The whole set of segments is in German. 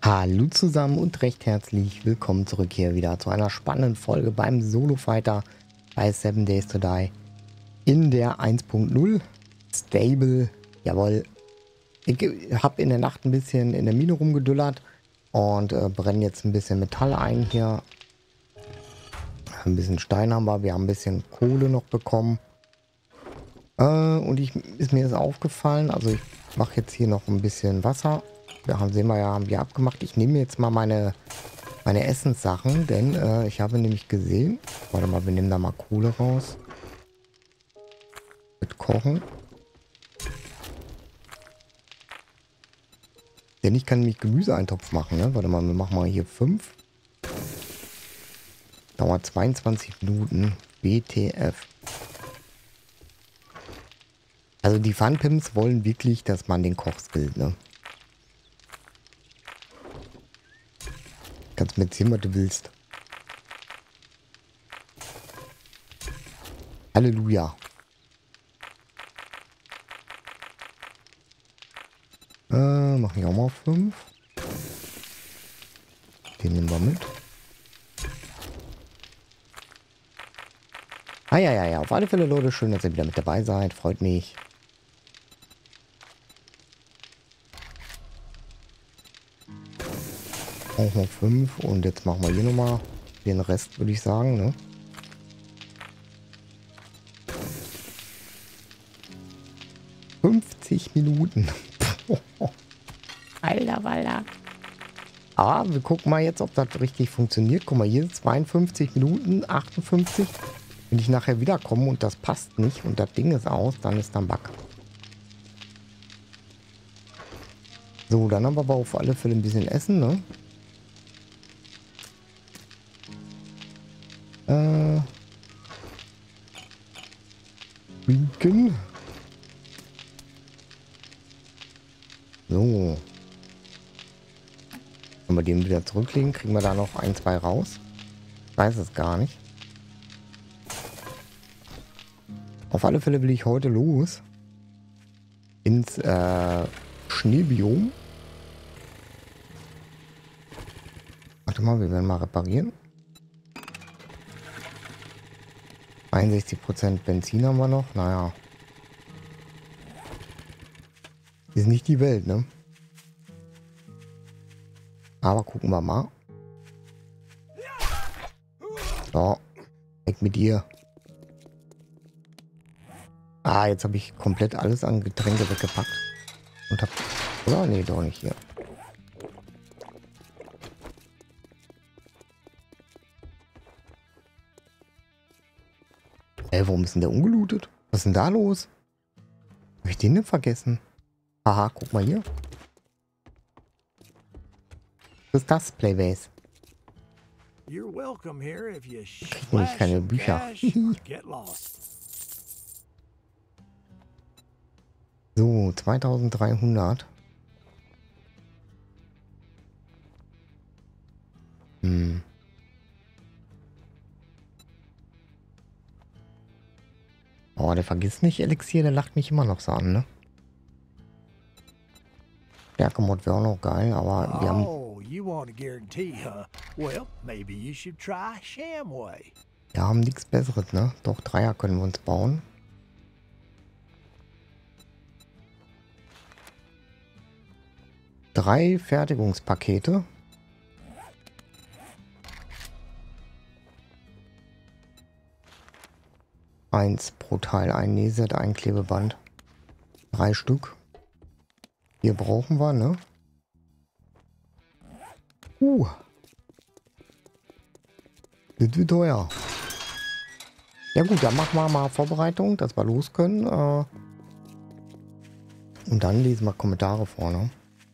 Hallo zusammen und recht herzlich willkommen zurück hier wieder zu einer spannenden Folge beim Solo Fighter bei 7 Days to Die in der 1.0 Stable. Jawohl, ich habe in der Nacht ein bisschen in der Mine rumgedüllert und brenne jetzt ein bisschen Metall ein hier. Ein bisschen Stein haben wir haben ein bisschen Kohle noch bekommen. Und ist mir jetzt aufgefallen, also ich mache jetzt hier noch ein bisschen Wasser. Haben wir abgemacht. Ich nehme jetzt mal meine Essenssachen, denn ich habe nämlich gesehen, warte mal, wir nehmen da mal Kohle raus. Mit Kochen. Denn ich kann nämlich Gemüseeintopf machen, ne? Warte mal, wir machen mal hier 5. Dauert 22 Minuten. WTF. Also die Funpimps wollen wirklich, dass man den Koch skillt, ne? Kannst mir erzählen, was du willst. Halleluja. Mach ich auch mal 5. Den nehmen wir mit. Ja. Auf alle Fälle, Leute, schön, dass ihr wieder mit dabei seid. Freut mich. Auch noch 5. Und jetzt machen wir hier nochmal den Rest, würde ich sagen, ne? Minuten. Alter. Ah, wir gucken mal jetzt, ob das richtig funktioniert. Guck mal, hier 52 Minuten, 58. Wenn ich nachher wiederkomme und das passt nicht und das Ding ist aus, dann ist dann Bug. So, dann haben wir aber auf alle Fälle ein bisschen Essen, ne? Trinken. So. Wenn wir den wieder zurücklegen, kriegen wir da noch 1, 2 raus. Ich weiß es gar nicht. Auf alle Fälle will ich heute los. Ins Schneebiom. Warte mal, wir werden mal reparieren. 61% Benzin haben wir noch. Naja. Ist nicht die Welt, ne? Aber gucken wir mal. So. Weg mit dir. Ah, jetzt habe ich komplett alles an Getränke weggepackt. Und hab... Oder? Nee, doch nicht hier. Warum ist denn der ungelootet? Was ist denn da los? Habe ich den denn vergessen? Aha, guck mal hier. Was ist das, Playbase? Ich krieg nämlich keine Bücher. So, 2300. Oh, der vergisst nicht Elixier, der lacht mich immer noch so an, ne? Stärke-Mod wäre auch noch geil, aber wir haben... Wir haben nichts Besseres, ne? Doch, Dreier können wir uns bauen. Drei Fertigungspakete. Eins pro Teil, ein Nähset, ein Klebeband. 3 Stück. Hier brauchen wir, ne? Das wird teuer. Ja gut, dann machen wir mal Vorbereitung, dass wir los können. Und dann lesen wir Kommentare vorne.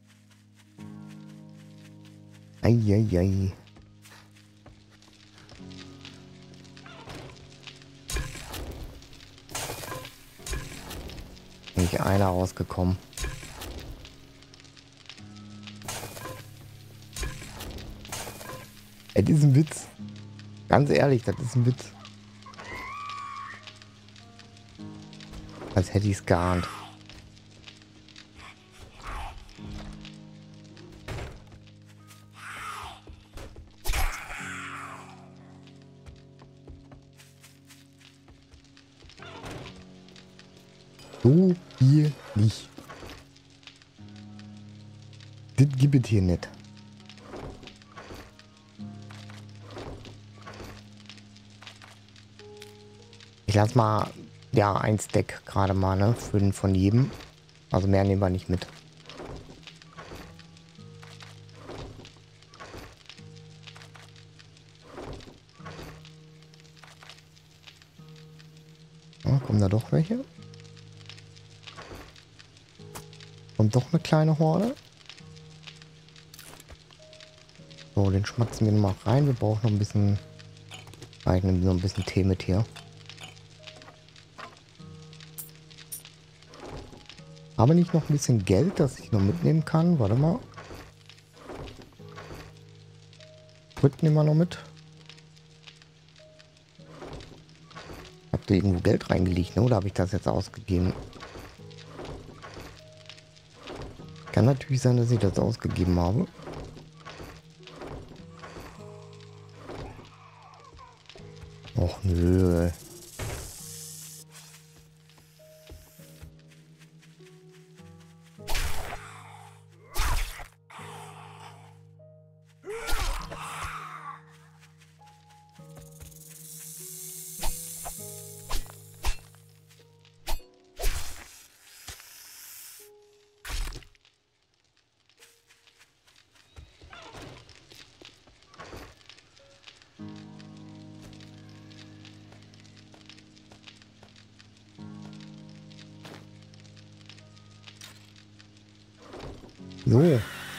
Eieiei. Nicht einer rausgekommen. Das ist ein Witz. Ganz ehrlich, das ist ein Witz. Als hätte ich es geahnt. So viel nicht. Das gibt es hier nicht. Ich lasse mal, ja, ein Stack gerade mal, ne? Von jedem. Also mehr nehmen wir nicht mit. Ja, kommen da doch welche? Kommt doch eine kleine Horde. So, den schmatzen wir mal rein. Wir brauchen noch ein bisschen... Ich nehme so ein bisschen Tee mit hier. Aber nicht noch ein bisschen Geld, das ich noch mitnehmen kann. Warte mal. Sprit nehmen wir noch mit. Habt ihr irgendwo Geld reingelegt, ne? Oder habe ich das jetzt ausgegeben? Kann natürlich sein, dass ich das ausgegeben habe. Och nö. So.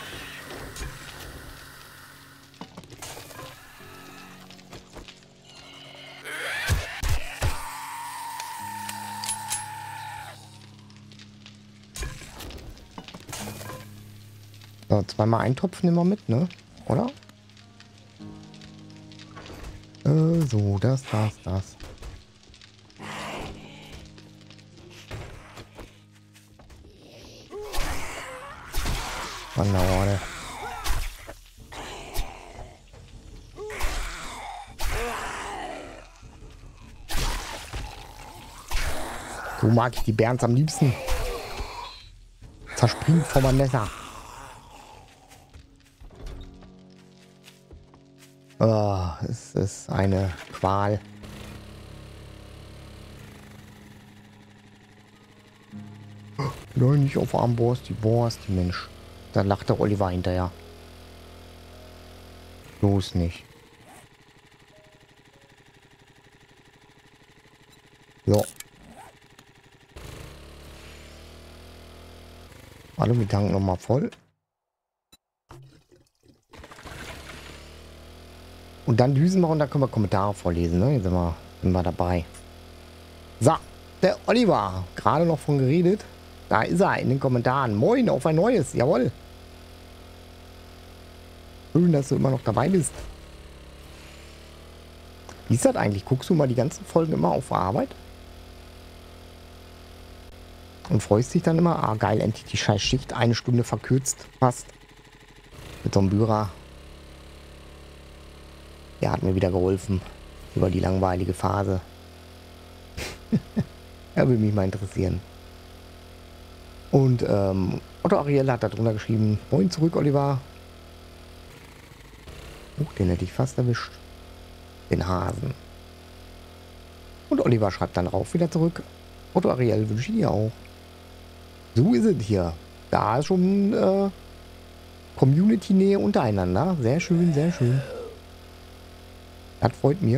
So, zweimal Eintopf nehmen wir mit, ne? Oder? So, das. Wanderhorde. So mag ich die Bärens am liebsten. Zerspringt vor meinem Messer. Oh, es ist eine Qual. Nein, nicht auf Armbrust, die Wurst, die Mensch. Da lacht der Oliver hinterher. Bloß nicht. So. Alle, wir tanken nochmal voll. Und dann düsen wir und dann können wir Kommentare vorlesen, ne? Jetzt sind wir dabei. So, der Oliver, gerade noch von geredet. Da ist er in den Kommentaren. Moin, auf ein neues, jawohl. Schön, dass du immer noch dabei bist. Wie ist das eigentlich? Guckst du mal die ganzen Folgen immer auf Arbeit? Und freust dich dann immer? Ah, geil, endlich die scheiß Schicht 1 Stunde verkürzt. Fast. Mit so einem Bührer. Der hat mir wieder geholfen. Über die langweilige Phase. Er will mich mal interessieren. Und Otto Ariel hat da drunter geschrieben, moin zurück, Oliver. Den hätte ich fast erwischt. Den Hasen. Und Oliver schreibt dann rauf wieder zurück. Otto Ariel wünsche ich dir auch. So ist es hier. Da ist schon Community-Nähe untereinander. Sehr schön, sehr schön. Das freut mich.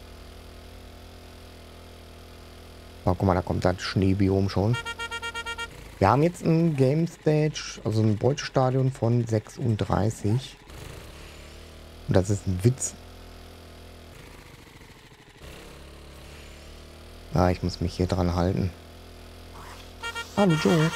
Oh, guck mal, da kommt das Schneebiom schon. Wir haben jetzt ein Game Stage, also ein Beutestadion von 36. Und das ist ein Witz. Ah, ich muss mich hier dran halten. Hallo Joe.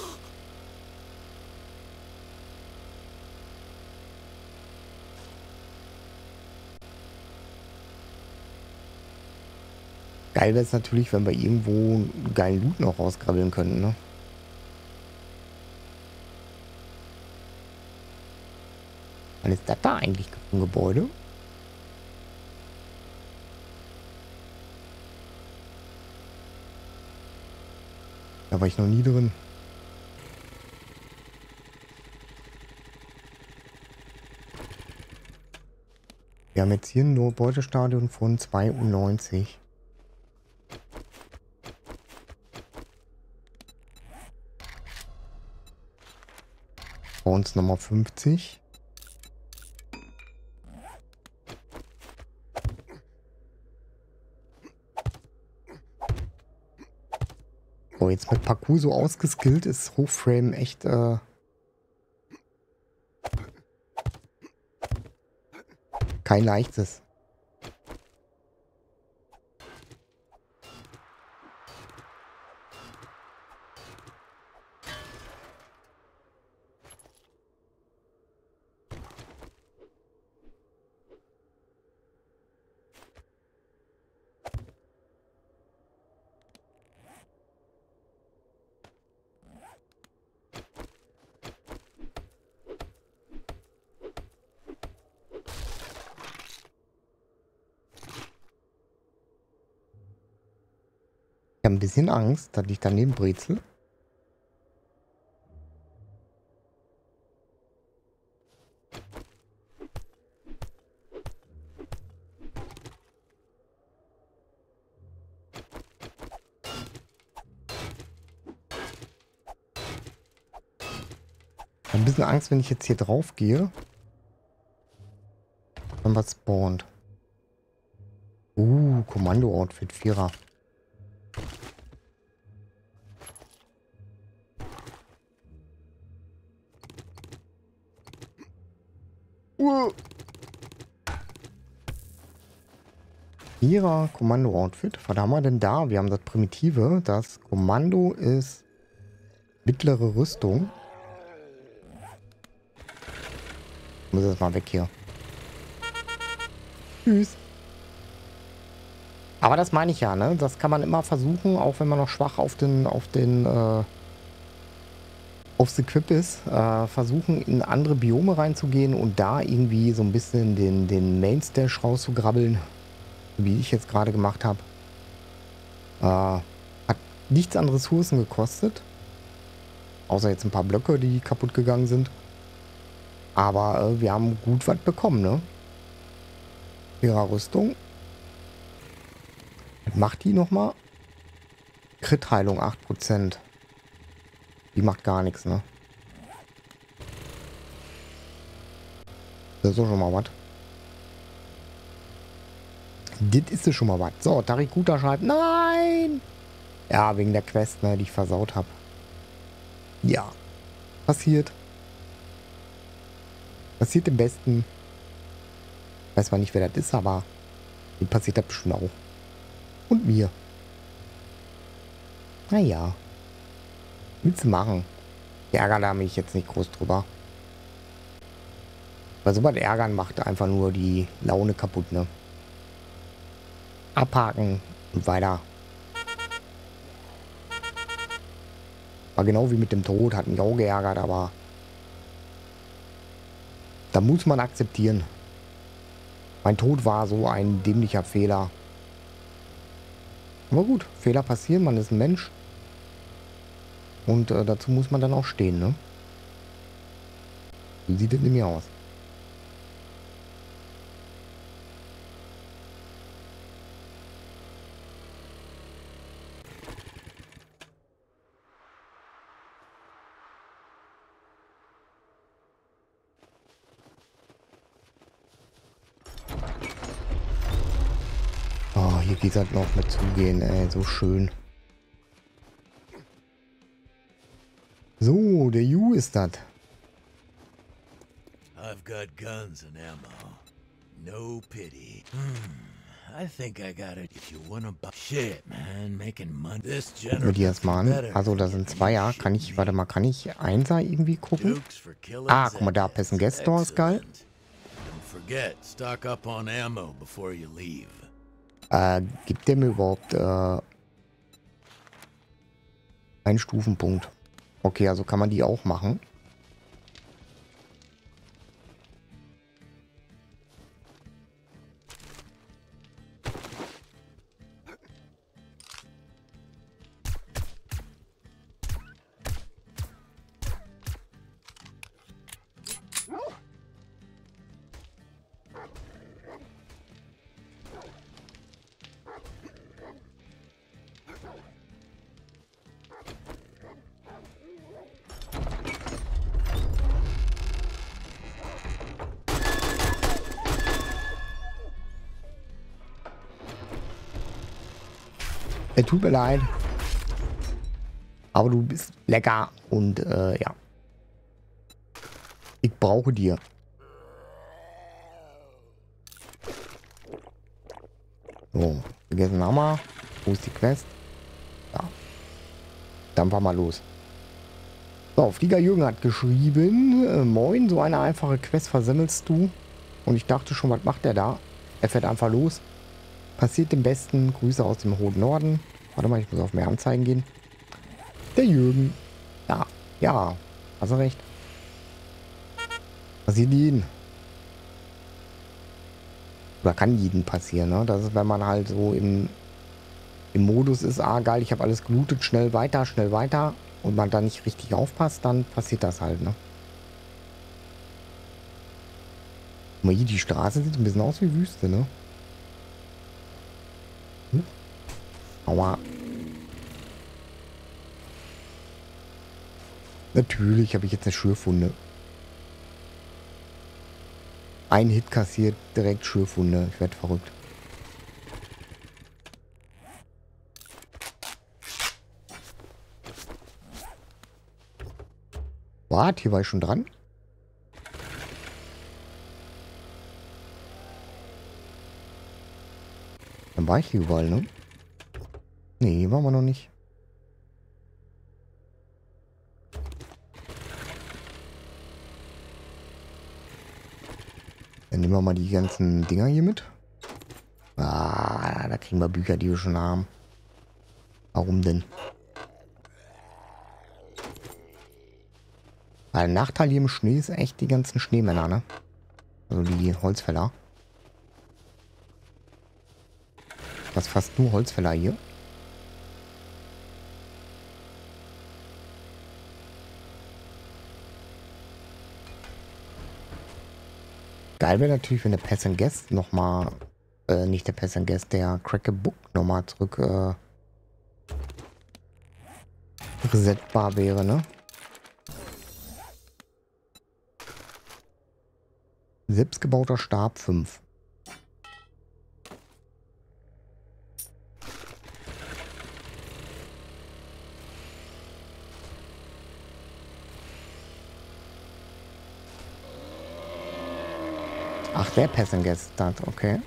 Geil wäre es natürlich, wenn wir irgendwo einen geilen Loot noch rauskrabbeln könnten, ne? Was ist das da eigentlich für ein Gebäude? Da Da war ich noch nie drin. Wir haben jetzt hier ein Beutestadion von 92. Bei uns Nummer 50. So, jetzt mit Parcours so ausgeskillt ist Hochframe echt kein leichtes. Ich habe ein bisschen Angst, dass ich daneben brezel. Ich habe ein bisschen Angst, wenn ich jetzt hier drauf gehe. Dann was spawnt. Kommando-Outfit, Vierer. Vierer Kommando-Outfit. Was haben wir denn da? Wir haben das Primitive. Das Kommando ist mittlere Rüstung. Ich muss jetzt mal weg hier. Tschüss. Aber das meine ich ja, ne? Das kann man immer versuchen, auch wenn man noch schwach aufs Equip ist, versuchen in andere Biome reinzugehen und da irgendwie so ein bisschen den Main-Stash rauszugrabbeln, wie ich jetzt gerade gemacht habe. Hat nichts an Ressourcen gekostet, außer jetzt ein paar Blöcke, die kaputt gegangen sind. Aber wir haben gut was bekommen, ne? Ihrer Rüstung. Was macht die nochmal? Crit-Heilung 8%. Die macht gar nichts, ne? Das ist doch schon mal was. Das ist schon mal was. So, Tarikuta schreibt, nein! Ja, wegen der Quest, ne, die ich versaut habe. Ja. Passiert. Passiert im Besten. Weiß zwar nicht, wer das ist, aber dem passiert das bestimmt auch. Und mir. Naja. Willst du machen? Ärger da mich jetzt nicht groß drüber. Weil so was ärgern macht einfach nur die Laune kaputt, ne? Abhaken und weiter. War genau wie mit dem Tod, hat mich auch geärgert, aber da muss man akzeptieren. Mein Tod war so ein dämlicher Fehler. Aber gut, Fehler passieren, man ist ein Mensch. Und dazu muss man dann auch stehen, ne? Wie sieht es nämlich aus? Oh, hier geht es halt noch mit zugehen, ey, so schön. So, der Ju ist das. I've got guns and ammo. No pity. I think I got it. If you wanna buy shit, man, making money. This Gucken wir die erstmal an. Also, da sind zwei, ja. Kann ich, warte mal, kann ich Einser irgendwie gucken? Ah, guck mal, da, Pessen Guest Store ist geil. Don't forget, stock up on ammo before you leave. Gibt der mir überhaupt einen Stufenpunkt? Okay, also kann man die auch machen. Tut mir leid. Aber du bist lecker und ja. Ich brauche dir. So, vergessen haben wir. Wo ist die Quest? Ja. Dann fahren wir los. So, Flieger Jürgen hat geschrieben, moin, so eine einfache Quest versemmelst du. Und ich dachte schon, was macht der da? Er fährt einfach los. Passiert dem Besten. Grüße aus dem hohen Norden. Warte mal, ich muss auf mehr Anzeigen gehen. Der Jürgen. Ja, ja, hast du recht. Passiert jeden. Oder kann jeden passieren, ne? Das ist, wenn man halt so im Modus ist, geil, ich habe alles gelootet, schnell weiter und man da nicht richtig aufpasst, dann passiert das halt, ne? Guck mal hier, die Straße sieht ein bisschen aus wie Wüste, ne? Aua. Natürlich habe ich jetzt eine Schürfwunde. Ein Hit kassiert, direkt Schürfwunde. Ich werde verrückt. Warte, hier war ich schon dran. Dann war ich hier überall, ne? Nee, waren wir noch nicht. Dann nehmen wir mal die ganzen Dinger hier mit. Da kriegen wir Bücher, die wir schon haben. Warum denn? Weil ein Nachteil hier im Schnee ist echt die ganzen Schneemänner, ne? Also die Holzfäller. Das ist fast nur Holzfäller hier. Geil wäre natürlich, wenn der Pass and Guest nochmal, nicht der Pass and Guest, der Crack a Book nochmal zurück resetbar wäre, ne? Selbstgebauter Stab 5. Ach, der Pass and Guest Start, okay.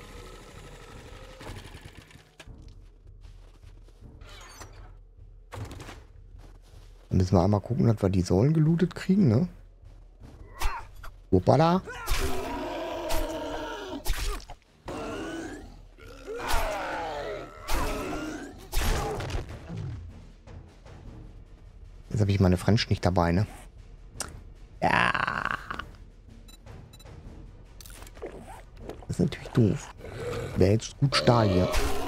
Dann müssen wir einmal gucken, dass wir die Säulen gelootet kriegen, ne? Hoppala. Jetzt habe ich meine French nicht dabei, ne? Ja. Das ist natürlich doof. Wäre jetzt gut Stahl hier.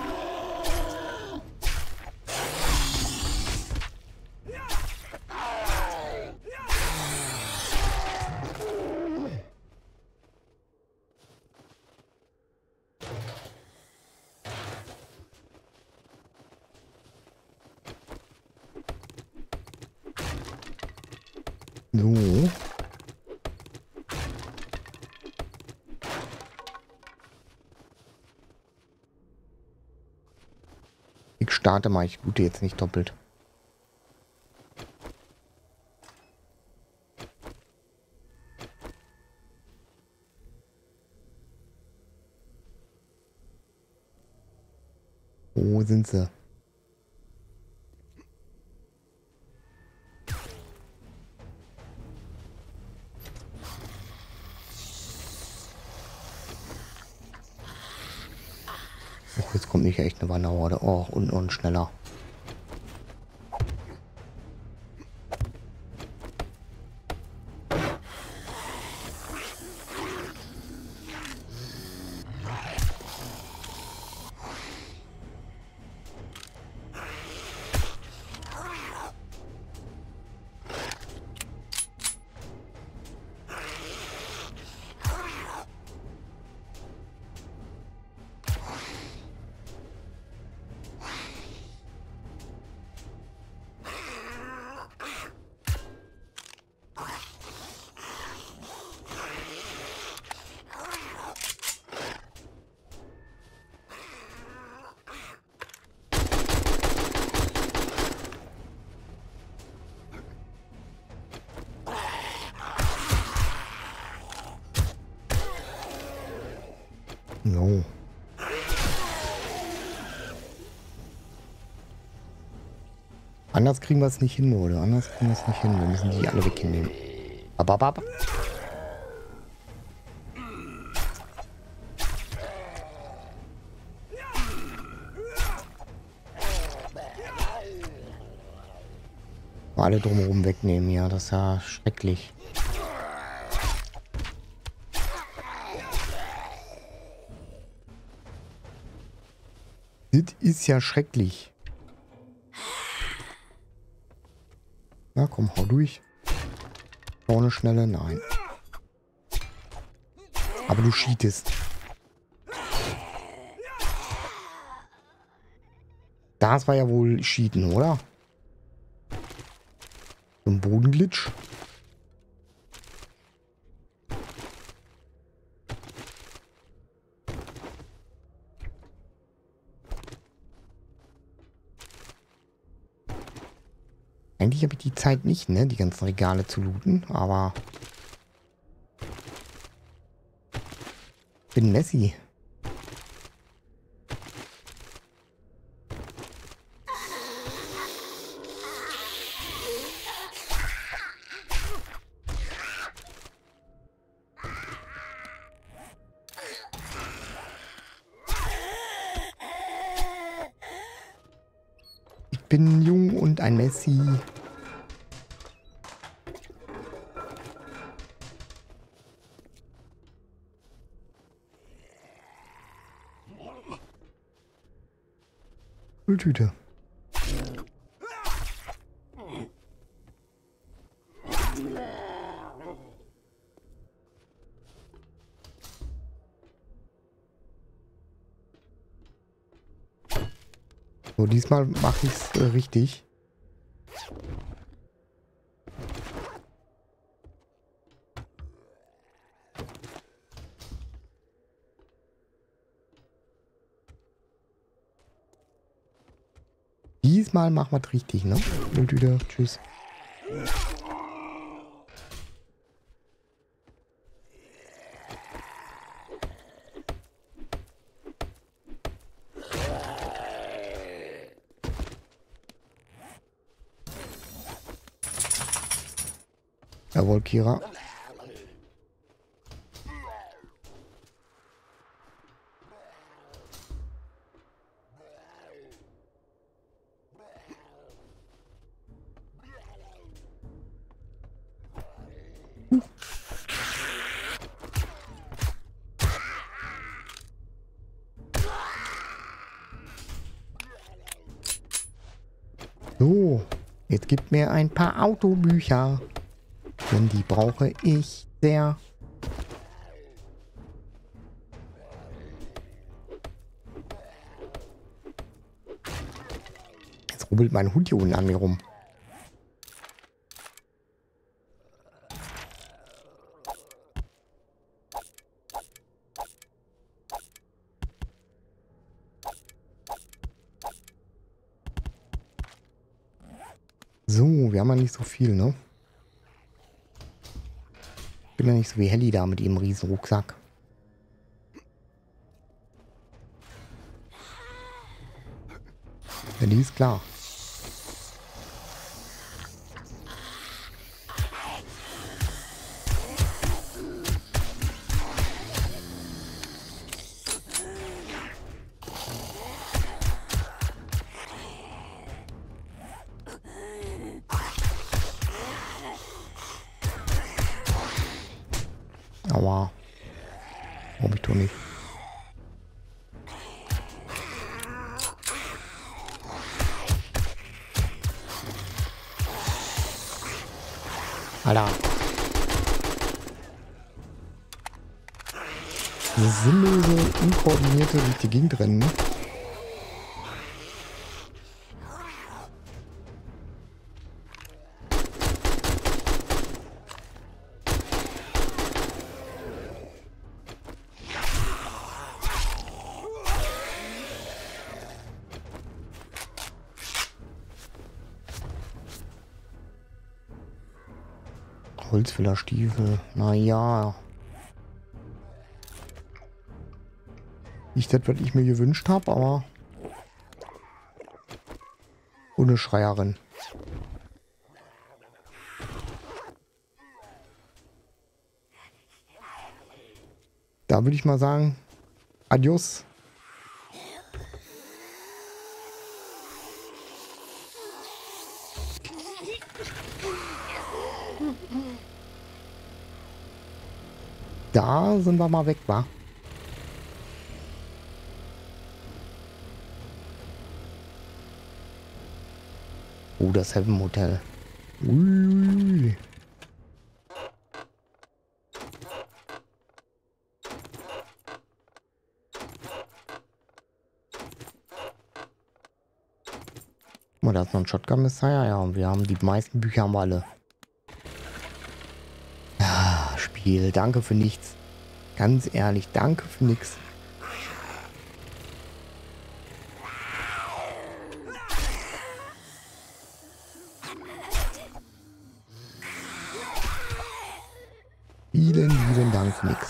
So. Ich starte mal, ich loote jetzt nicht doppelt. Wo sind sie? Och, jetzt kommt nicht echt eine Wanderhorde. Oh, und schneller. Jo. Anders kriegen wir es nicht hin, oder? Anders kriegen wir es nicht hin. Wir müssen die alle wegnehmen. Ababab. Alle drumherum wegnehmen, ja, das ist ja schrecklich. Das ist ja schrecklich. Na komm, hau durch. Vorne schneller, nein. Aber du cheatest. Das war ja wohl Cheaten, oder? So ein Bodenglitch. Eigentlich habe ich die Zeit nicht, ne, die ganzen Regale zu looten, aber bin Messi. Ich bin jung und ein Messi. Mülltüte. So, diesmal mache ich es richtig. Diesmal machen wir es richtig, ne? Mülltüte, tschüss. Jawohl, Kira. So, jetzt gib mir ein paar Autobücher. Denn die brauche ich sehr. Jetzt rubbelt mein Hund hier unten an mir rum. So, wir haben ja nicht so viel, ne? Ich bin ja nicht so wie Helly da mit ihrem riesen Rucksack. Ja, die ist klar. Aua. Warum ich doch nicht. Alter. Diese sinnlose, unkoordinierte durch die Gegend rennen. Ne? Holzfällerstiefel. Naja. Nicht das, was ich mir gewünscht habe, aber... ohne Schreierin. Da würde ich mal sagen, adios. Da sind wir mal weg, wa? Oh, das Heaven Hotel. Ui. Guck mal, da ist noch ein Shotgun Messiah. Ja, und wir haben die meisten Bücher haben wir alle. Ah, Spiel, danke für nichts. Ganz ehrlich, danke für nichts. Vielen Dank für nichts.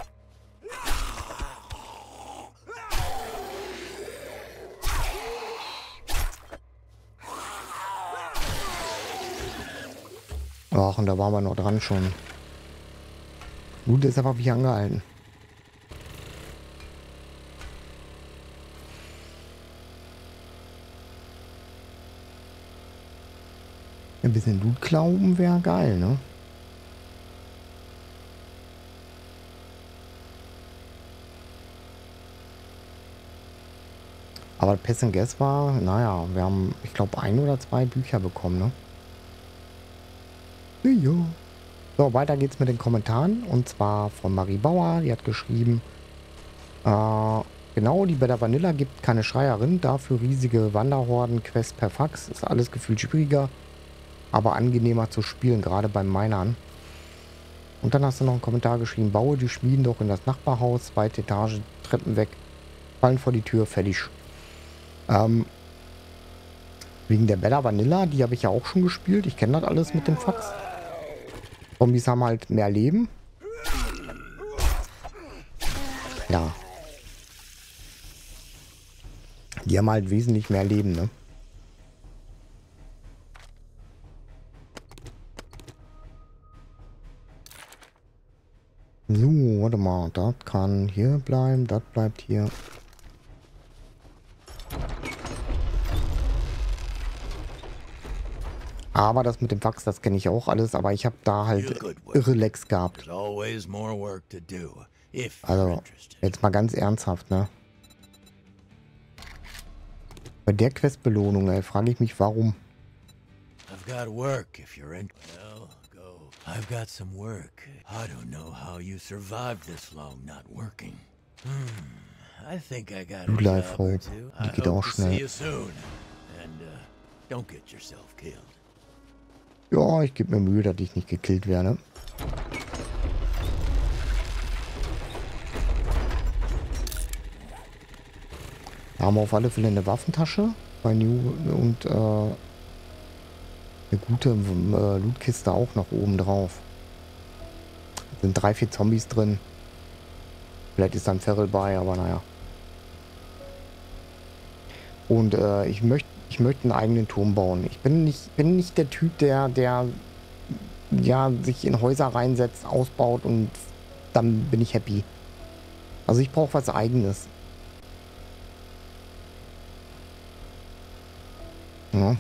Ach, und da waren wir noch dran schon. Gut, deshalb habe ich angehalten. Ein bisschen Loot klauen wäre geil, ne? Aber Piss and Guess war, naja, wir haben, ich glaube, 1 oder 2 Bücher bekommen, ne? Ja. So, weiter geht's mit den Kommentaren. Und zwar von Marie Bauer. Die hat geschrieben, genau, die Beta Vanilla gibt keine Schreierin. Dafür riesige Wanderhorden, Quest per Fax. Ist alles gefühlt schwieriger, aber angenehmer zu spielen, gerade beim Minern. Und dann hast du noch einen Kommentar geschrieben, baue die Schmieden doch in das Nachbarhaus, 2. Etage, Treppen weg, fallen vor die Tür, fertig. Wegen der Bella Vanilla, die habe ich ja auch schon gespielt. Ich kenne das alles mit dem Fax. Zombies haben halt mehr Leben. Ja. Die haben halt wesentlich mehr Leben, ne? So, warte mal. Das kann hier bleiben. Das bleibt hier. Aber das mit dem Fax, das kenne ich auch alles. Aber ich habe da halt irre Lecks gehabt. Also, jetzt mal ganz ernsthaft, ne? Bei der Questbelohnung, ey, frage ich mich, warum. I've got work if you're in. Well, go. I've got some work. I don't know how you survived this long not working. I think I got a job or two. I hope to see you soon. And don't get yourself killed. Ja, ich gebe mir Mühe, dass ich nicht gekillt werde. Da haben wir auf alle Fälle eine Waffentasche bei New und eine gute Lootkiste auch noch oben drauf. Da sind 3, 4 Zombies drin. Vielleicht ist da ein Feral bei, aber naja. Und ich möchte einen eigenen Turm bauen. Ich bin nicht der Typ, der ja sich in Häuser reinsetzt, ausbaut und dann bin ich happy. Also ich brauche was Eigenes. Ja.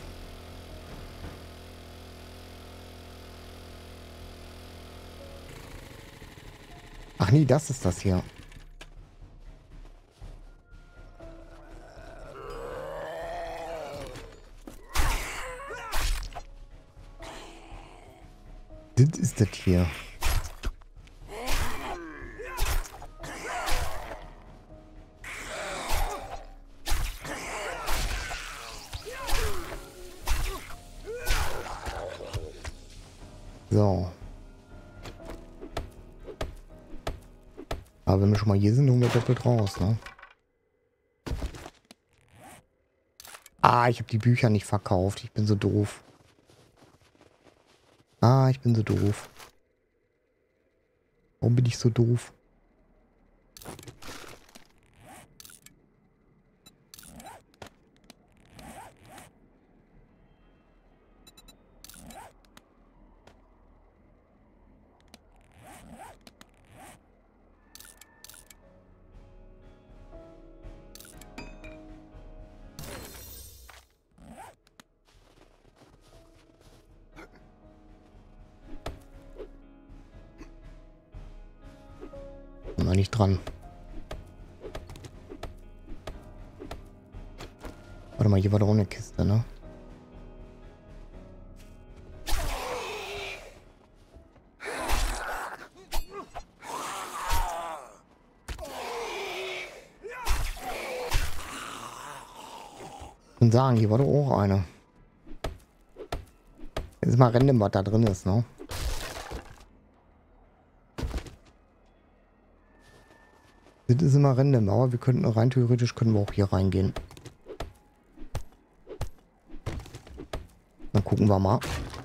Ach nee, das ist das hier. Das ist das hier. So. Aber wenn wir schon mal hier sind, holen wir doppelt raus, ne? Ah, ich habe die Bücher nicht verkauft. Ich bin so doof. Ah, ich bin so doof. Warum bin ich so doof? Noch nicht dran. Warte mal, hier war doch auch eine Kiste, ne? Ich würde sagen, hier war doch auch eine. Jetzt ist mal random, was da drin ist, ne? Das ist immer random, aber wir könnten rein theoretisch können wir auch hier reingehen. Dann gucken wir mal.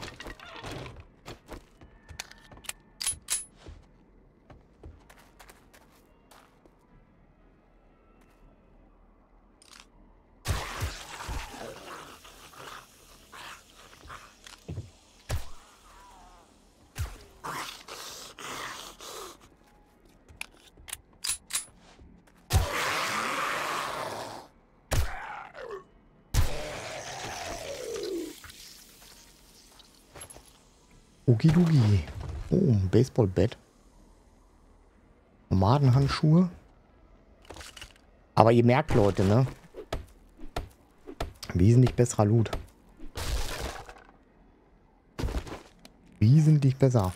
Okidoki. Oh, ein Baseballbett. Nomadenhandschuhe. Aber ihr merkt, Leute, ne? Wesentlich besserer Loot. Wesentlich besser.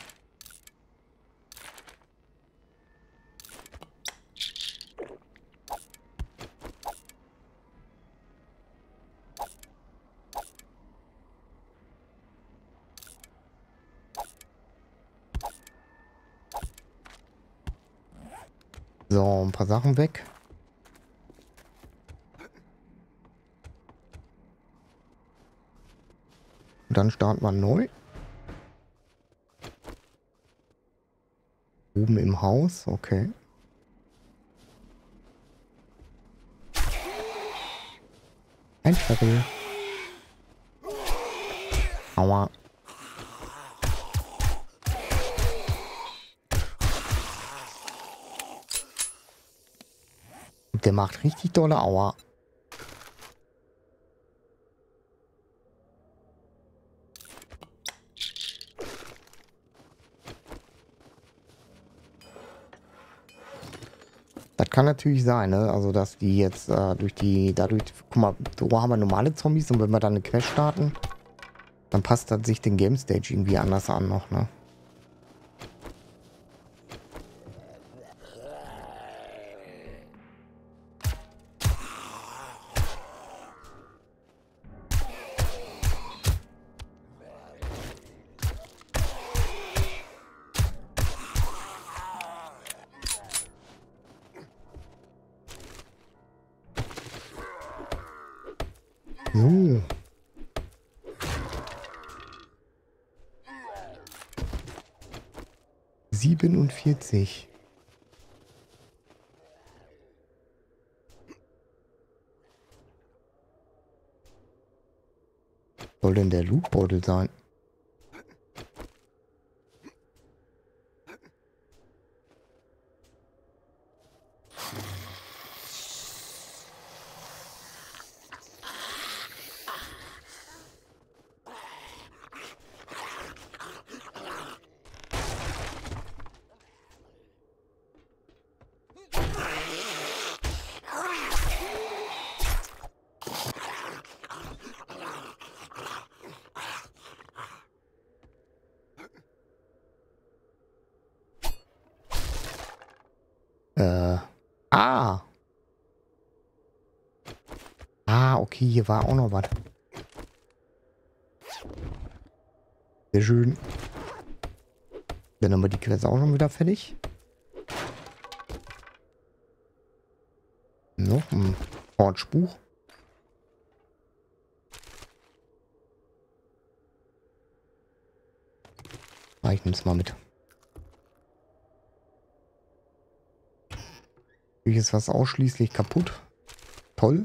So, ein paar Sachen weg. Und dann starten wir neu. Oben im Haus, okay. Ein Ferkel. Aua. Der macht richtig dolle Aua. Das kann natürlich sein, ne? Also, dass die jetzt guck mal, so haben wir normale Zombies und wenn wir dann eine Quest starten, dann passt das sich den Game Stage irgendwie anders an noch, ne? So. »47. Soll denn der Lootbeutel sein? Ah. Ah, okay, hier war auch noch was. Sehr schön. Dann haben wir die Quest auch schon wieder fertig. Noch ein Forge-Buch. Ah, ich nehme es mal mit. Hier ist was ausschließlich kaputt. Toll.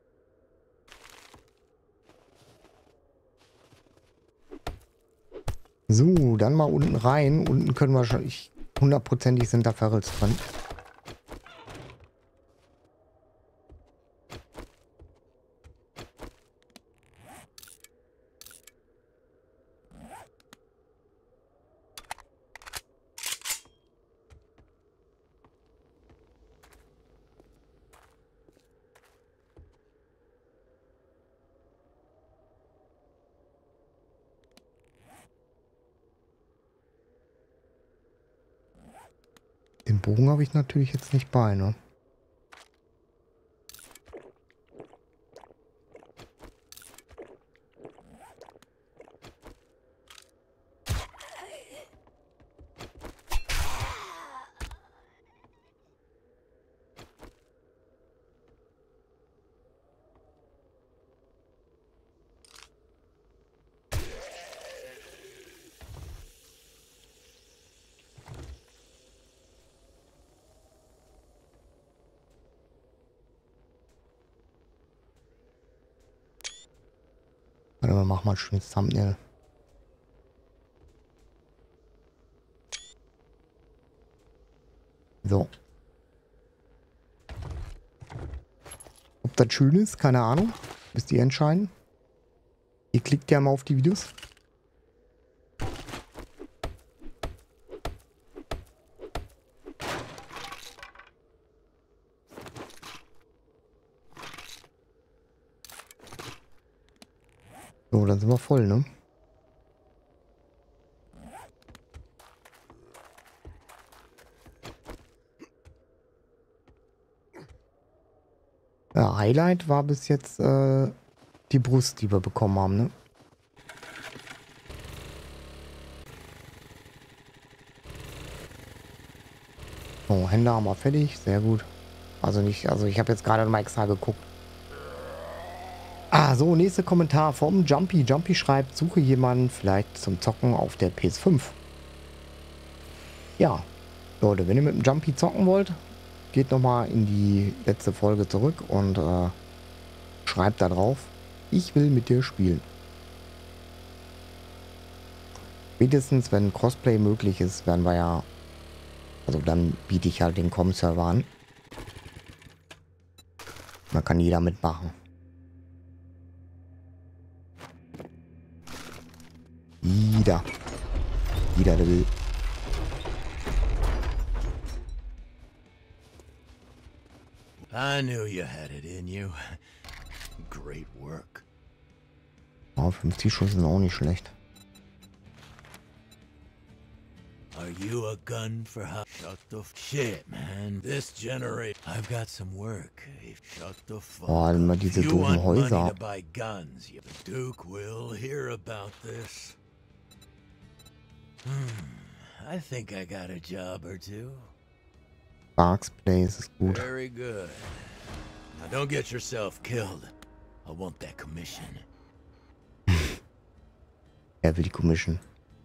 So, dann mal unten rein. Unten können wir schon... hundertprozentig sind da Ferrels drin. Den Bogen habe ich natürlich jetzt nicht bei, ne? Warte mal, mach mal ein schönes Thumbnail. So. Ob das schön ist, keine Ahnung. Müsst ihr entscheiden. Ihr klickt ja mal auf die Videos. So, dann sind wir voll, ne? Ja, Highlight war bis jetzt die Brust, die wir bekommen haben, ne? So, Hände haben wir fertig, sehr gut. Also nicht, also ich habe jetzt gerade mal extra geguckt. Ah, so, nächster Kommentar vom Jumpy. Jumpy schreibt, suche jemanden vielleicht zum Zocken auf der PS5. Ja, Leute, wenn ihr mit dem Jumpy zocken wollt, geht nochmal in die letzte Folge zurück und schreibt da drauf, ich will mit dir spielen. Spätestens, wenn Crossplay möglich ist, werden wir ja, also dann biete ich halt den Com-Server an. Da kann jeder mitmachen. Jeder, der will. I knew you had it in you. Great work. Oh, 50 Schuss sind auch nicht schlecht. Are you a gun for how? Shut the shit, man. This generate. I've got some work. Shut the fuck. Oh, immer diese you doofen want money Häuser. to buy guns? The Duke will hear about this. I think I got a job or two. Sparks Place ist gut. Very good. Now don't get yourself killed. I want that commission. Er will die Commission.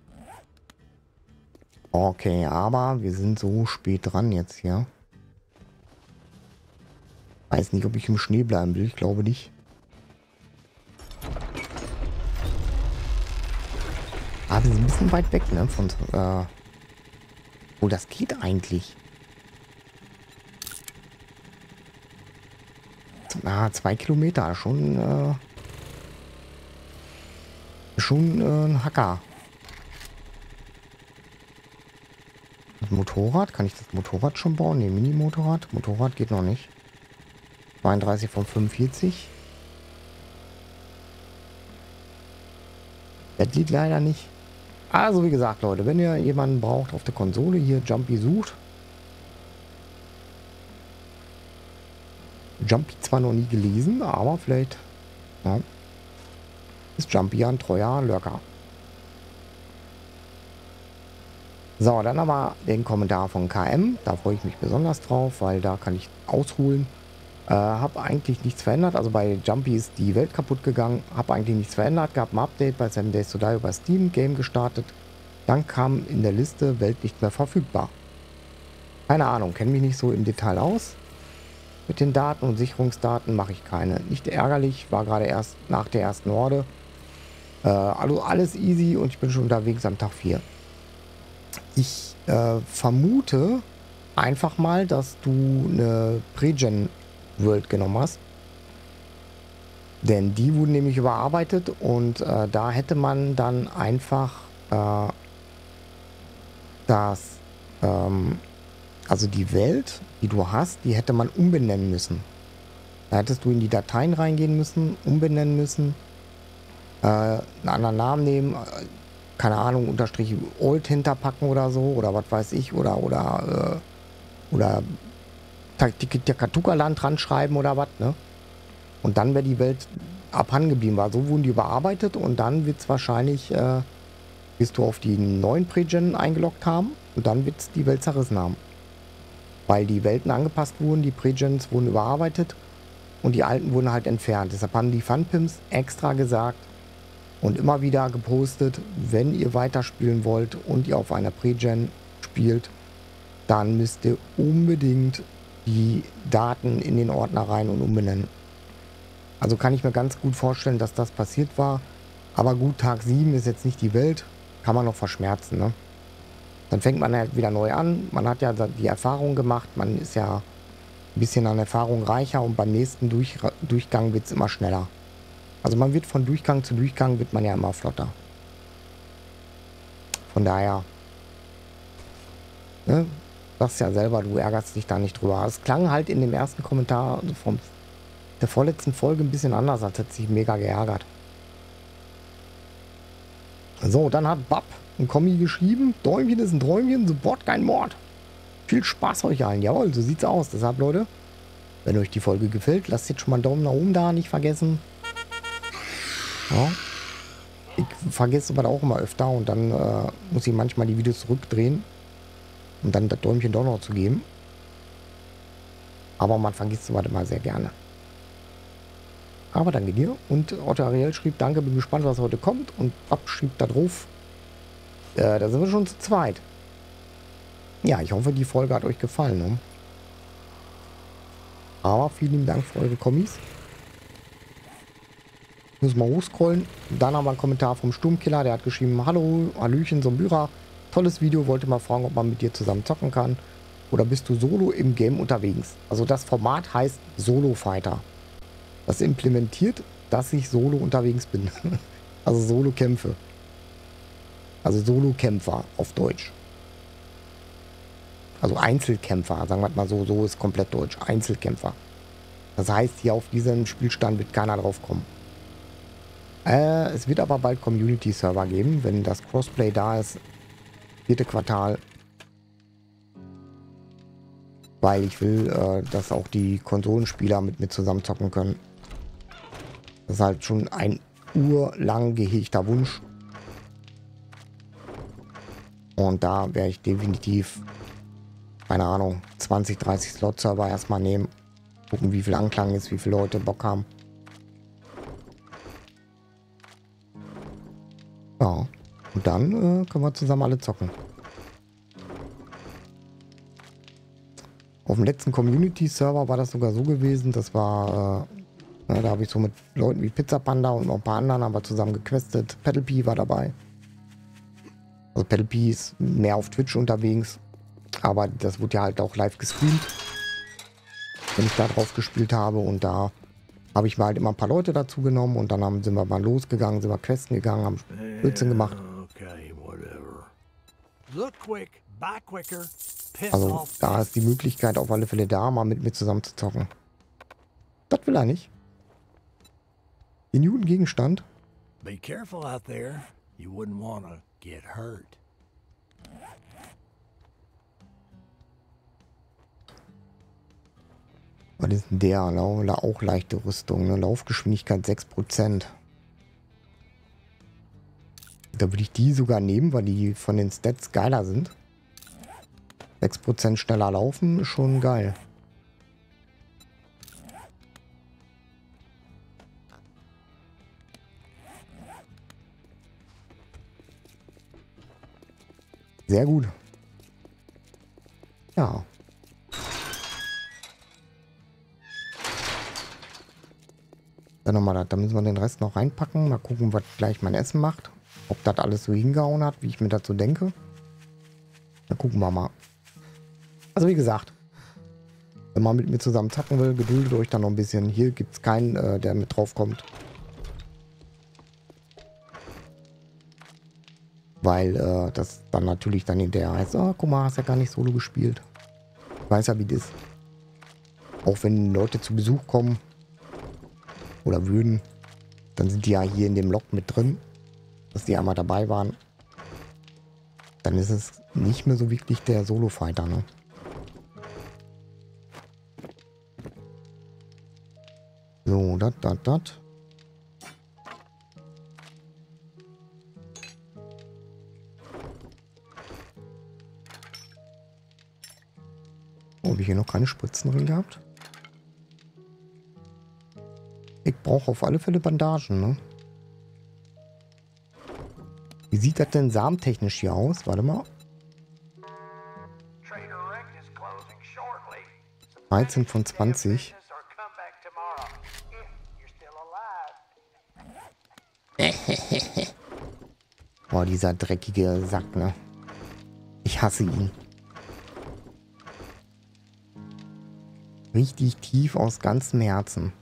Okay, aber wir sind so spät dran jetzt hier. Weiß nicht, ob ich im Schnee bleiben will. Ich glaube nicht. Aber wir sind ein bisschen weit weg, ne? Von, oh, das geht eigentlich. Ah, 2 Kilometer. Schon, ein Hacker. Das Motorrad? Kann ich das Motorrad schon bauen? Ne, Mini-Motorrad. Motorrad geht noch nicht. 32 von 45. Das geht leider nicht. Also wie gesagt, Leute, wenn ihr jemanden braucht auf der Konsole, hier Jumpy sucht. Jumpy zwar noch nie gelesen, aber vielleicht ja, ist Jumpy ja ein treuer Lurker. So, dann haben wir den Kommentar von KM. Da freue ich mich besonders drauf, weil da kann ich ausholen. Habe eigentlich nichts verändert. Also bei Jumpy ist die Welt kaputt gegangen. Habe eigentlich nichts verändert. Gab ein Update bei 7 Days to Die über Steam. Game gestartet. Dann kam in der Liste Welt nicht mehr verfügbar. Keine Ahnung. Kenne mich nicht so im Detail aus. Mit den Daten und Sicherungsdaten mache ich keine. Nicht ärgerlich. War gerade erst nach der ersten Horde. Also alles easy und ich bin schon unterwegs am Tag 4. Ich vermute einfach mal, dass du eine Pre-Gen World genommen hast. Denn die wurden nämlich überarbeitet und da hätte man dann einfach also die Welt, die du hast, die hätte man umbenennen müssen. Da hättest du in die Dateien reingehen müssen, umbenennen müssen, einen anderen Namen nehmen, keine Ahnung, Unterstrich Old hinterpacken oder so oder was weiß ich oder oder Takatuka-Land dran schreiben oder was, ne? Und dann wäre die Welt abhandengeblieben. War so wurden die überarbeitet und dann wird es wahrscheinlich, wirst du auf die neuen Pregen eingeloggt haben und dann wird es die Welt zerrissen haben. Weil die Welten angepasst wurden, die Pregens wurden überarbeitet und die alten wurden halt entfernt. Deshalb haben die Funpimps extra gesagt und immer wieder gepostet, wenn ihr weiterspielen wollt und ihr auf einer Pregen spielt, dann müsst ihr unbedingt die Daten in den Ordner rein und umbenennen. Also kann ich mir ganz gut vorstellen, dass das passiert war. Aber gut, Tag 7 ist jetzt nicht die Welt. Kann man noch verschmerzen, ne? Dann fängt man halt wieder neu an. Man hat ja die Erfahrung gemacht. Man ist ja ein bisschen an Erfahrung reicher. Und beim nächsten Durchgang wird es immer schneller. Also man wird von Durchgang zu Durchgang wird man ja immer flotter. Von daher, ne? Sagst ja selber, du ärgerst dich da nicht drüber. Es klang halt in dem ersten Kommentar von der vorletzten Folge ein bisschen anders, als hätte sich mega geärgert. So, dann hat Bab ein Kommi geschrieben. Däumchen ist ein Träumchen, Support kein Mord. Viel Spaß euch allen. Jawohl, so sieht's aus. Deshalb, Leute, wenn euch die Folge gefällt, lasst jetzt schon mal einen Daumen nach oben da, nicht vergessen. Ja. Ich vergesse aber auch immer öfter und dann muss ich manchmal die Videos zurückdrehen, um dann das Däumchen doch noch zu geben. Aber man vergisst sowas immer sehr gerne. Aber danke dir. Und Otto Ariel schrieb, danke, bin gespannt, was heute kommt. Und Bab schrieb da drauf, da sind wir schon zu zweit. Ja, ich hoffe, die Folge hat euch gefallen. Ne? Aber vielen Dank für eure Kommis. Ich muss mal hochscrollen. Dann haben wir einen Kommentar vom Sturmkiller, der hat geschrieben, hallo, Hallöchen, Sombüra. Tolles Video, wollte mal fragen, ob man mit dir zusammen zocken kann. Oder bist du solo im Game unterwegs? Also das Format heißt Solo Fighter. Das implementiert, dass ich solo unterwegs bin. Also Solo-Kämpfe. Also Solo-Kämpfer auf Deutsch. Also Einzelkämpfer, sagen wir mal so. So ist komplett deutsch. Einzelkämpfer. Das heißt, hier auf diesem Spielstand wird keiner drauf kommen. Es wird aber bald Community-Server geben, wenn das Crossplay da ist. 4. Quartal. Weil ich will, dass auch die Konsolenspieler mit mir zusammen zocken können. Das ist halt schon ein urlang gehegter Wunsch. Und da werde ich definitiv, keine Ahnung, 20, 30 Slot-Server erstmal nehmen. Gucken, wie viel Anklang ist, wie viele Leute Bock haben. Ja, und dann können wir zusammen alle zocken. Auf dem letzten Community-Server war das sogar so gewesen, das war... da habe ich so mit Leuten wie Pizza Panda und noch ein paar anderen haben wir zusammen gequestet. Paddlepee war dabei. Also Paddlepee ist mehr auf Twitch unterwegs. Aber das wurde ja halt auch live gestreamt. Wenn ich da drauf gespielt habe. Und da habe ich mal halt immer ein paar Leute dazu genommen. Und dann sind wir mal losgegangen, sind wir questen gegangen, haben Blödsinn gemacht. Also da ist die Möglichkeit auf alle Fälle da, mal mit mir zusammen zu zocken. Das will er nicht. Den Judengegenstand. Be careful out there. You wouldn't want to get hurt. Was ist denn der? Auch leichte Rüstung. Ne? Laufgeschwindigkeit 6%. Da würde ich die sogar nehmen, weil die von den Stats geiler sind. 6% schneller laufen ist schon geil. Sehr gut. Ja. Dann nochmal das. Da müssen wir den Rest noch reinpacken. Mal gucken, was gleich mein Essen macht. Ob das alles so hingehauen hat, wie ich mir dazu denke. Dann gucken wir mal. Also wie gesagt, wenn man mit mir zusammen zocken will, geduldet euch dann noch ein bisschen. Hier gibt es keinen, der mit drauf kommt. Weil das dann natürlich dann hinterher heißt, oh, guck mal, hast ja gar nicht Solo gespielt. Ich weiß ja, wie das ist. Auch wenn Leute zu Besuch kommen oder würden, dann sind die ja hier in dem Log mit drin, dass die einmal dabei waren. Dann ist es nicht mehr so wirklich der Solo-Fighter, ne? So, das. Oh, habe ich hier noch keine Spritzen drin gehabt? Ich brauche auf alle Fälle Bandagen, ne? Wie sieht das denn samentechnisch hier aus? Warte mal. 13 von 20. Boah, dieser dreckige Sack, ne? Ich hasse ihn. Richtig tief aus ganzem Herzen.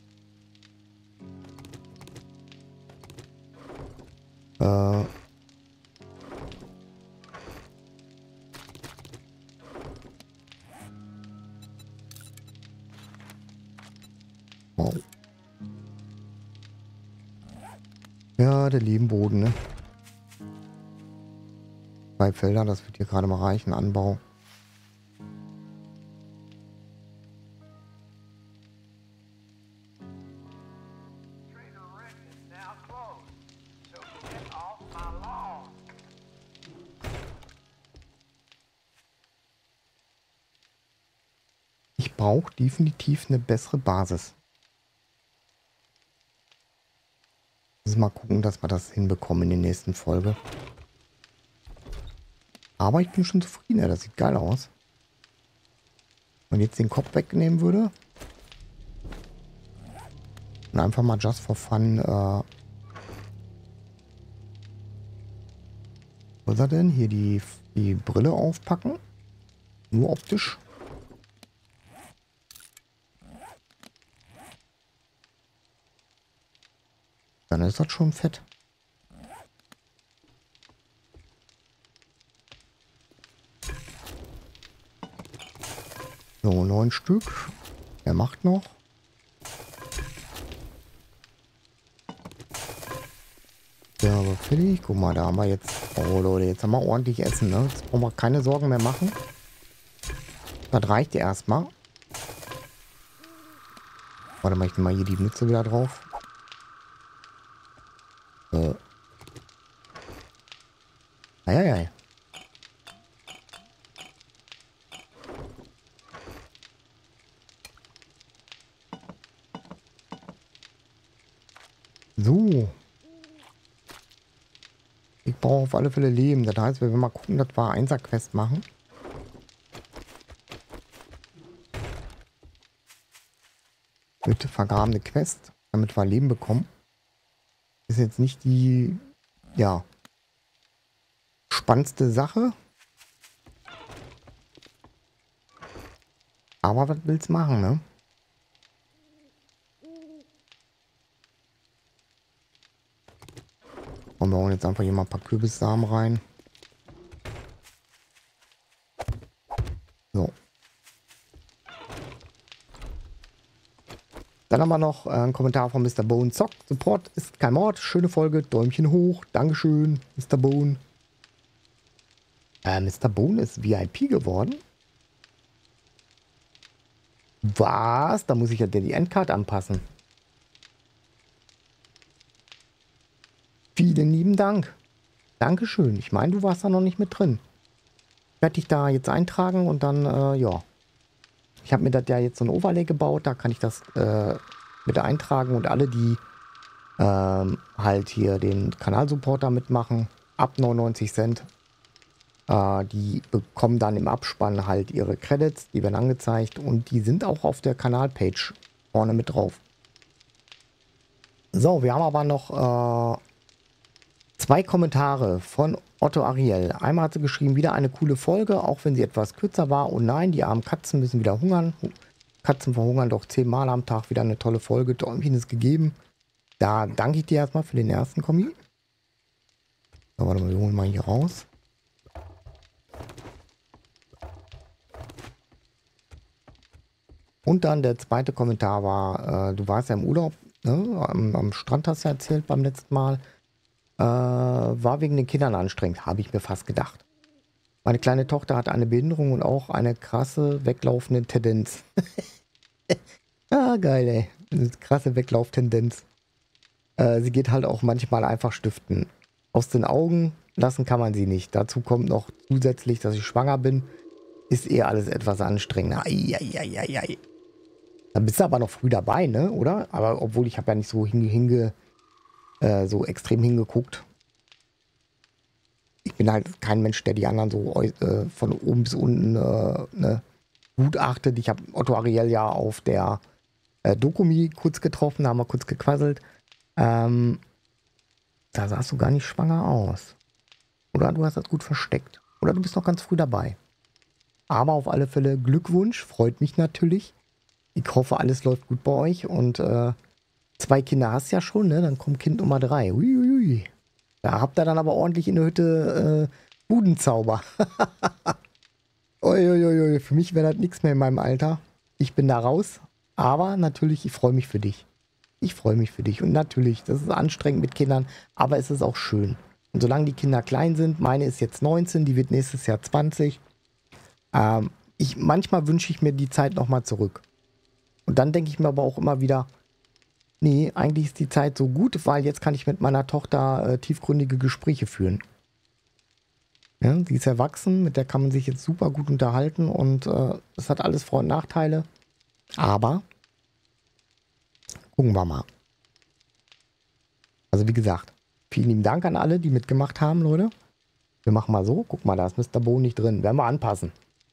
Wow. Ja, der Lehmboden, ne? 2 Felder, das wird hier gerade mal reichen. Anbau. Ich brauche definitiv eine bessere Basis. Mal gucken, dass wir das hinbekommen in der nächsten Folge. Aber ich bin schon zufrieden, das sieht geil aus. Wenn ich jetzt den Kopf wegnehmen würde und einfach mal just for fun, wo ist er denn? Hier die Brille aufpacken. Nur optisch. Dann ist das schon fett. So, 9 Stück. Er macht noch. Ja, aber fertig. Guck mal, da haben wir jetzt... Oh Leute, jetzt haben wir ordentlich Essen, ne? Jetzt brauchen wir keine Sorgen mehr machen. Das reicht erstmal. Warte mal, ich nehme mal hier die Mütze wieder drauf. Eieiei. So. Ich brauche auf alle Fälle Leben. Das heißt, wir werden mal gucken, dass wir Einser-Quest machen. Bitte vergrabene Quest, damit wir Leben bekommen. Ist jetzt nicht die, ja, spannendste Sache. Aber was willst du machen, ne? Und wir hauen jetzt einfach hier mal ein paar Kürbissamen rein. So. Dann haben wir noch einen Kommentar von Mr. Bone. Zock, Support ist kein Mord. Schöne Folge. Däumchen hoch. Dankeschön, Mr. Bone. Mr. Bone ist VIP geworden. Was? Da muss ich ja die Endcard anpassen. Vielen lieben Dank. Dankeschön. Ich meine, du warst da noch nicht mit drin. Ich werde dich da jetzt eintragen und dann, ja. Ich habe mir das ja jetzt so ein Overlay gebaut. Da kann ich das mit eintragen und alle, die halt hier den Kanalsupporter mitmachen, ab 99 Cent, die bekommen dann im Abspann halt ihre Credits. Die werden angezeigt und die sind auch auf der Kanalpage vorne mit drauf. So, wir haben aber noch 2 Kommentare von Otto Ariel. Einmal hat sie geschrieben, wieder eine coole Folge, auch wenn sie etwas kürzer war. Und nein, die armen Katzen müssen wieder hungern. Katzen verhungern doch 10 Mal am Tag. Wieder eine tolle Folge. Däumchen ist gegeben. Da danke ich dir erstmal für den ersten Kommi. So, warte mal, wir holen mal hier raus. Und dann der zweite Kommentar war, du warst ja im Urlaub, ne? Am Strand hast du erzählt beim letzten Mal. War wegen den Kindern anstrengend, habe ich mir fast gedacht. Meine kleine Tochter hat eine Behinderung und auch eine krasse weglaufende Tendenz. Ah, geil, ey. Eine krasse Weglauftendenz. Sie geht halt auch manchmal einfach stiften. Aus den Augen lassen kann man sie nicht. Dazu kommt noch zusätzlich, dass ich schwanger bin. Ist alles etwas anstrengender. Eieieiei. Da bist du aber noch früh dabei, ne? Oder? Aber obwohl, ich habe ja nicht so so extrem hingeguckt. Ich bin halt kein Mensch, der die anderen so von oben bis unten ne, gutachtet. Ich habe Otto Ariel ja auf der Dokumi kurz getroffen, da haben wir kurz gequasselt. Da sahst du gar nicht schwanger aus. Oder du hast das gut versteckt. Oder du bist noch ganz früh dabei. Aber auf alle Fälle Glückwunsch, freut mich natürlich. Ich hoffe, alles läuft gut bei euch. Und 2 Kinder hast du ja schon, ne? Dann kommt Kind Nummer 3. Uiuiui. Da habt ihr dann aber ordentlich in der Hütte Budenzauber. Uiuiui. Für mich wäre das nichts mehr in meinem Alter. Ich bin da raus. Aber natürlich, ich freue mich für dich. Ich freue mich für dich. Und natürlich, das ist anstrengend mit Kindern, aber es ist auch schön. Und solange die Kinder klein sind, meine ist jetzt 19, die wird nächstes Jahr 20. Manchmal wünsche ich mir die Zeit nochmal zurück. Und dann denke ich mir aber auch immer wieder, nee, eigentlich ist die Zeit so gut, weil jetzt kann ich mit meiner Tochter tiefgründige Gespräche führen. Ja, sie ist erwachsen, mit der kann man sich jetzt super gut unterhalten und das hat alles Vor- und Nachteile. Aber gucken wir mal. Also wie gesagt, vielen lieben Dank an alle, die mitgemacht haben, Leute. Wir machen mal so. Guck mal, da ist Mr. Bo nicht drin. Werden wir anpassen.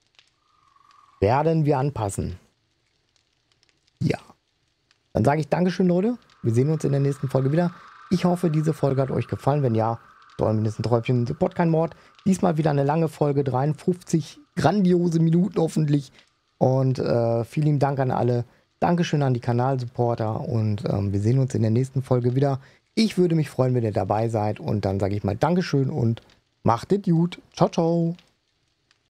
Ja. Dann sage ich Dankeschön, Leute. Wir sehen uns in der nächsten Folge wieder. Ich hoffe, diese Folge hat euch gefallen. Wenn ja, mindestens ein Träubchen, Support kein Mord. Diesmal wieder eine lange Folge, 53 grandiose Minuten hoffentlich. Und vielen lieben Dank an alle. Dankeschön an die Kanalsupporter und wir sehen uns in der nächsten Folge wieder. Ich würde mich freuen, wenn ihr dabei seid und dann sage ich mal Dankeschön und macht es gut. Ciao, ciao.